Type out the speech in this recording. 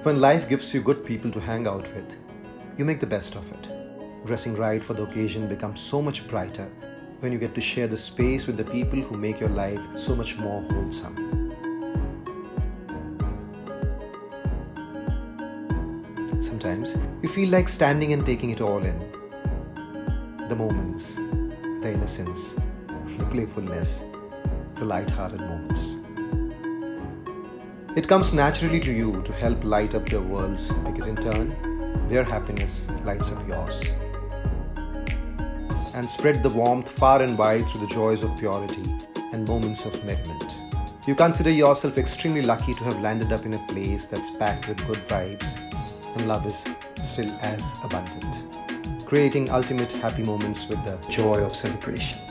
when life gives you good people to hang out with, you make the best of it. Dressing right for the occasion becomes so much brighter when you get to share the space with the people who make your life so much more wholesome. Sometimes you feel like standing and taking it all in. The moments, the innocence, the playfulness, the light-hearted moments. It comes naturally to you to help light up their worlds because in turn, their happiness lights up yours. And spread the warmth far and wide through the joys of purity and moments of merriment. You consider yourself extremely lucky to have landed up in a place that's packed with good vibes, and love is still as abundant, creating ultimate happy moments with the joy of celebration.